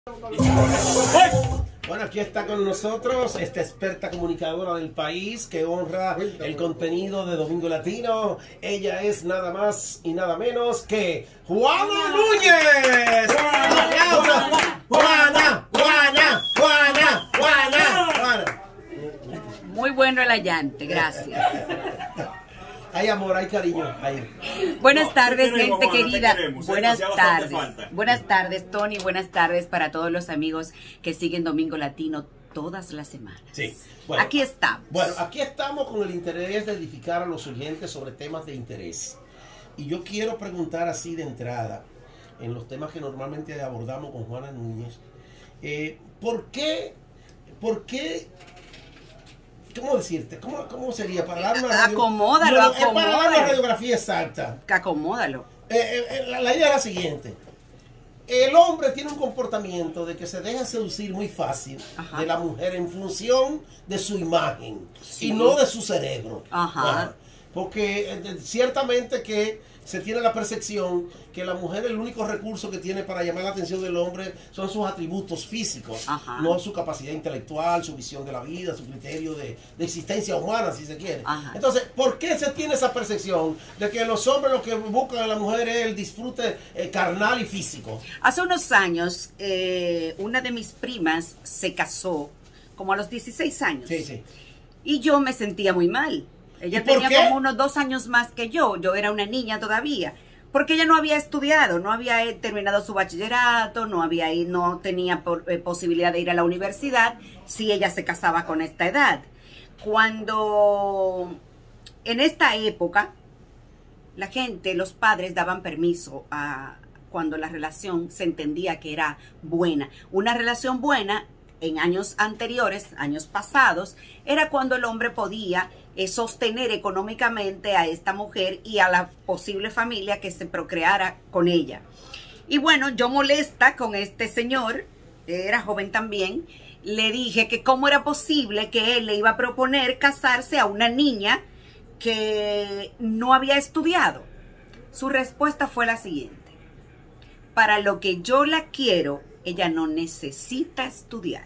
Bueno, aquí está con nosotros esta experta comunicadora del país que honra el contenido de Domingo Latino. Ella es nada más y nada menos que Juana Núñez. Juana. Muy bueno el allante, gracias. Hay amor, hay cariño. Hay. Buenas tardes, gente querida. Buenas tardes. Buenas tardes, Tony. Buenas tardes para todos los amigos que siguen Domingo Latino todas las semanas. Sí. Bueno, aquí estamos. Bueno, aquí estamos con el interés de edificar a los oyentes sobre temas de interés. Y yo quiero preguntar así de entrada, en los temas que normalmente abordamos con Juana Núñez, ¿por qué? ¿Cómo decirte? ¿Cómo sería? Para dar una acomódalo. Para dar una radiografía exacta. Acomódalo. La idea es la siguiente. El hombre tiene un comportamiento de que se deja seducir muy fácil de la mujer en función de su imagen y no de su cerebro. Porque ciertamente que se tiene la percepción que la mujer el único recurso que tiene para llamar la atención del hombre son sus atributos físicos, no su capacidad intelectual, su visión de la vida, su criterio de existencia humana, si se quiere. Entonces, ¿por qué se tiene esa percepción de que los hombres lo que buscan a la mujer es el disfrute carnal y físico? Hace unos años, una de mis primas se casó como a los 16 años. Sí. Y yo me sentía muy mal. Ella tenía como unos 2 años más que yo era una niña todavía, porque ella no había estudiado, no había terminado su bachillerato, no tenía posibilidad de ir a la universidad si ella se casaba con esta edad. Cuando en esta época la gente, los padres daban permiso cuando la relación se entendía que era buena. Una relación buena en años anteriores, años pasados, era cuando el hombre podía sostener económicamente a esta mujer y a la posible familia que se procreara con ella. Y bueno, yo molesta con este señor, era joven también, le dije que cómo era posible que él le iba a proponer casarse a una niña que no había estudiado. Su respuesta fue la siguiente: para lo que yo la quiero, ella no necesita estudiar.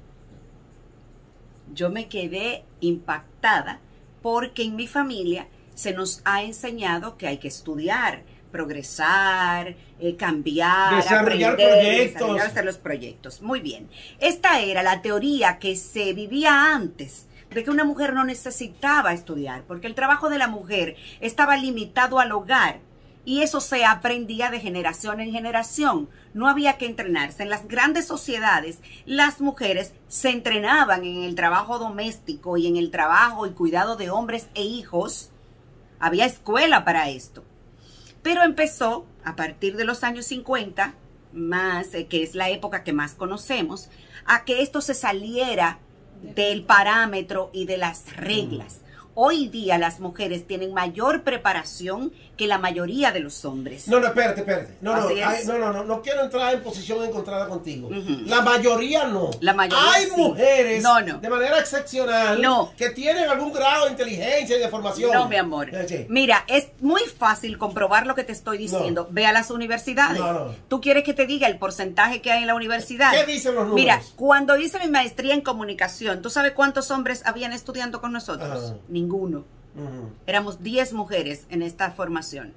Yo me quedé impactada porque en mi familia se nos ha enseñado que hay que estudiar, progresar, cambiar, desarrollar desarrollar los proyectos. Muy bien. Esta era la teoría que se vivía antes de que una mujer no necesitaba estudiar, porque el trabajo de la mujer estaba limitado al hogar. Y eso se aprendía de generación en generación. No había que entrenarse. En las grandes sociedades, las mujeres se entrenaban en el trabajo doméstico y en el trabajo y cuidado de hombres e hijos. Había escuela para esto. Pero empezó a partir de los años 50, que es la época que más conocemos, a que esto se saliera del parámetro y de las reglas. Hoy día las mujeres tienen mayor preparación que la mayoría de los hombres. No, espérate. No quiero entrar en posición encontrada contigo. La mayoría no. La mayoría hay mujeres de manera excepcional que tienen algún grado de inteligencia y de formación. No, mi amor. Mira, es muy fácil comprobar lo que te estoy diciendo. Ve a las universidades. ¿Tú quieres que te diga el porcentaje que hay en la universidad? ¿Qué dicen los números? Mira, cuando hice mi maestría en comunicación, ¿tú sabes cuántos hombres habían estudiando con nosotros? Ninguno. Éramos 10 mujeres en esta formación.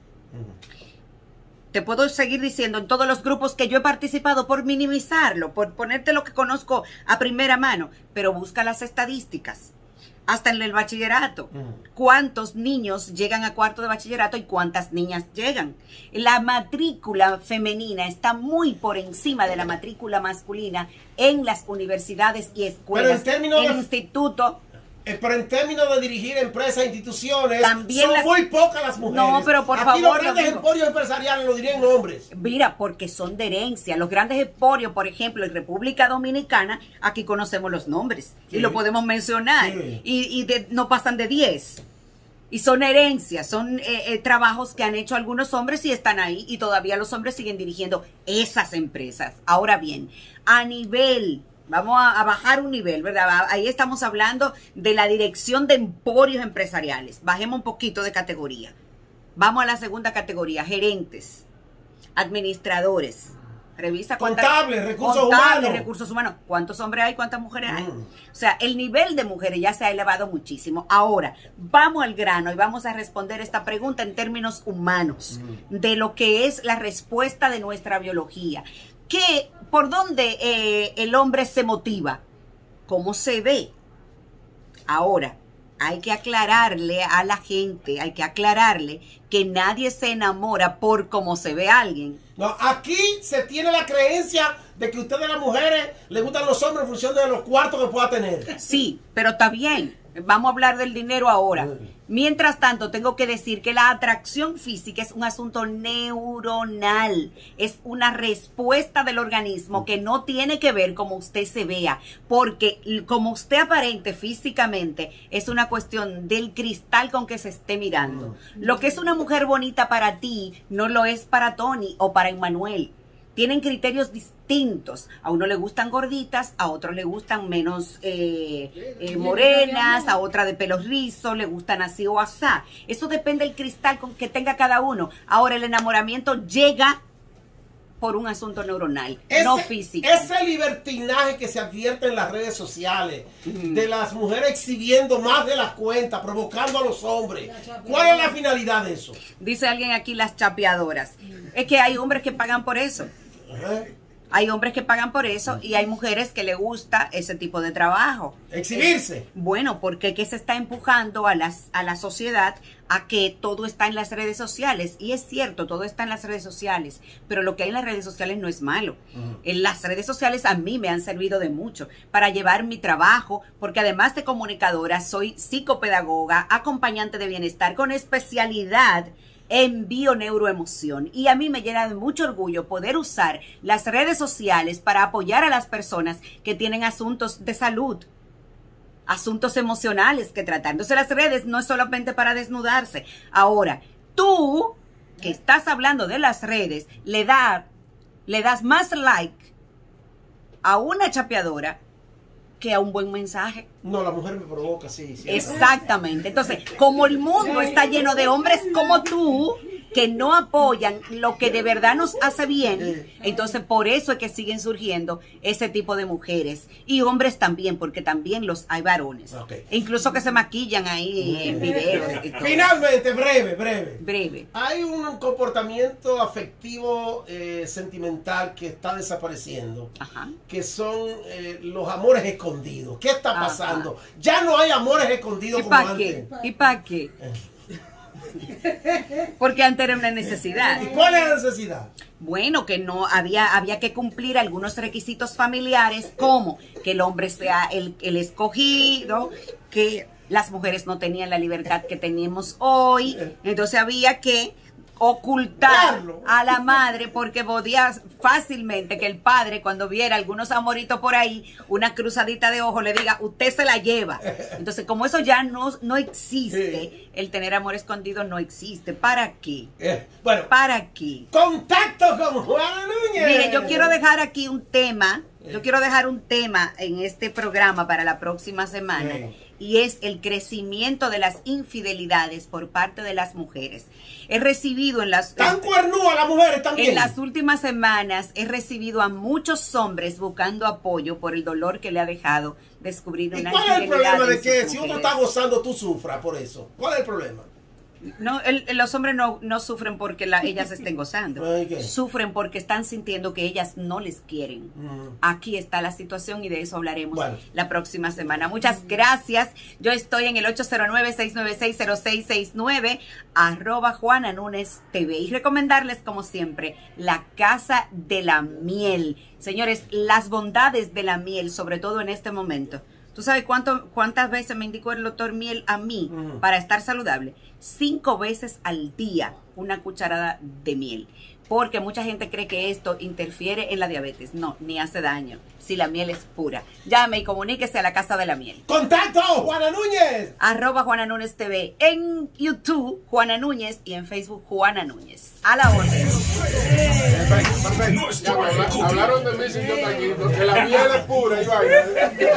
Te puedo seguir diciendo en todos los grupos que yo he participado por minimizarlo, por ponerte lo que conozco a primera mano, pero busca las estadísticas. Hasta en el bachillerato. ¿Cuántos niños llegan a cuarto de bachillerato y cuántas niñas llegan? La matrícula femenina está muy por encima de la matrícula masculina en las universidades y escuelas, institutos. Pero en términos de dirigir empresas e instituciones, también son muy pocas las mujeres. No, pero por favor. Aquí los grandes emporios empresariales lo dirían hombres. Mira, porque son de herencia. Los grandes emporios, por ejemplo, en República Dominicana, aquí conocemos los nombres. Y lo podemos mencionar. No pasan de 10. Y son herencias, son trabajos que han hecho algunos hombres y están ahí. Y todavía los hombres siguen dirigiendo esas empresas. Ahora bien, a nivel... Vamos a bajar un nivel, ¿verdad? Ahí estamos hablando de la dirección de emporios empresariales. Bajemos un poquito de categoría. Vamos a la segunda categoría, gerentes, administradores, Revisa recursos humanos. ¿Cuántos hombres hay? ¿Cuántas mujeres hay? O sea, el nivel de mujeres ya se ha elevado muchísimo. Ahora, vamos al grano y vamos a responder esta pregunta en términos humanos, de lo que es la respuesta de nuestra biología. ¿Por dónde el hombre se motiva? ¿Cómo se ve? Ahora, hay que aclararle a la gente, que nadie se enamora por cómo se ve alguien. No, aquí se tiene la creencia de que ustedes las mujeres les gustan los hombres en función de los cuartos que pueda tener. Sí, pero está bien. Vamos a hablar del dinero ahora. Mientras tanto, tengo que decir que la atracción física es un asunto neuronal. Es una respuesta del organismo que no tiene que ver como usted se vea. Porque como usted aparente físicamente, es una cuestión del cristal con que se esté mirando. Lo que es una mujer bonita para ti, no lo es para Tony o para Emmanuel. Tienen criterios distintos. A uno le gustan gorditas, a otro le gustan menos morenas, a otra de pelos rizos, le gustan así o asá. Eso depende del cristal con que tenga cada uno. Ahora, el enamoramiento llega por un asunto neuronal, no físico. Ese libertinaje que se advierte en las redes sociales, de las mujeres exhibiendo más de las cuentas, provocando a los hombres. ¿Cuál es la finalidad de eso? Dice alguien aquí, las chapeadoras. Es que hay hombres que pagan por eso. Hay hombres que pagan por eso y hay mujeres que le gusta ese tipo de trabajo. Exhibirse. Bueno, porque ¿qué se está empujando a la sociedad a que todo está en las redes sociales? Y es cierto, todo está en las redes sociales, pero lo que hay en las redes sociales no es malo. En las redes sociales a mí me han servido de mucho para llevar mi trabajo, porque además de comunicadora, soy psicopedagoga, acompañante de bienestar con especialidad en bio-neuroemoción, y a mí me llena de mucho orgullo poder usar las redes sociales para apoyar a las personas que tienen asuntos de salud, asuntos emocionales que tratar. Entonces las redes no es solamente para desnudarse. Ahora, tú que estás hablando de las redes, le das más like a una chapeadora que a un buen mensaje. No, la mujer me provoca, sí. Exactamente. Entonces, como el mundo está lleno de hombres como tú, que no apoyan lo que de verdad nos hace bien, entonces por eso es que siguen surgiendo ese tipo de mujeres. Y hombres también, porque también los hay varones. Incluso que se maquillan ahí en videos. Finalmente, breve. Breve. Hay un comportamiento afectivo, sentimental que está desapareciendo. Que son los amores escondidos. ¿Qué está pasando? Ya no hay amores escondidos como antes. ¿Y para qué? Porque antes era una necesidad. ¿Y cuál es la necesidad? Bueno, que no había que cumplir algunos requisitos familiares, como que el hombre sea el escogido, que las mujeres no tenían la libertad que tenemos hoy, entonces había que ocultar a la madre, porque podía fácilmente que el padre, cuando viera algunos amoritos por ahí, una cruzadita de ojo, le diga, usted se la lleva. Entonces, como eso ya no existe, el tener amor escondido no existe. ¿Para qué? Bueno, ¿para qué? Contacto con Juana Núñez. Mire, yo quiero dejar aquí un tema, en este programa para la próxima semana. Y es el crecimiento de las infidelidades por parte de las mujeres. He recibido ¡Tan cuernúa las mujeres también! En las últimas semanas he recibido a muchos hombres buscando apoyo por el dolor que le ha dejado descubrir una infidelidad. ¿Y cuál es el problema de que si otro está gozando tú sufras por eso? ¿Cuál es el problema? No, los hombres no sufren porque ellas estén gozando. Sufren porque están sintiendo que ellas no les quieren. Aquí está la situación y de eso hablaremos la próxima semana. Muchas gracias. Yo estoy en el 809-696-0669, @Juana Núñez TV. Y recomendarles, como siempre, la Casa de la Miel. Señores, las bondades de la miel, sobre todo en este momento. ¿Tú sabes cuántas veces me indicó el doctor Miel a mí para estar saludable? 5 veces al día una cucharada de miel. Porque mucha gente cree que esto interfiere en la diabetes. No, ni hace daño. Si la miel es pura. Llame y comuníquese a la Casa de la Miel. ¡Contacto, Juana Núñez! @Juana Núñez TV. En YouTube, Juana Núñez. Y en Facebook, Juana Núñez. A la orden. Hablaron de mí sin yo, que la miel es pura y vaya.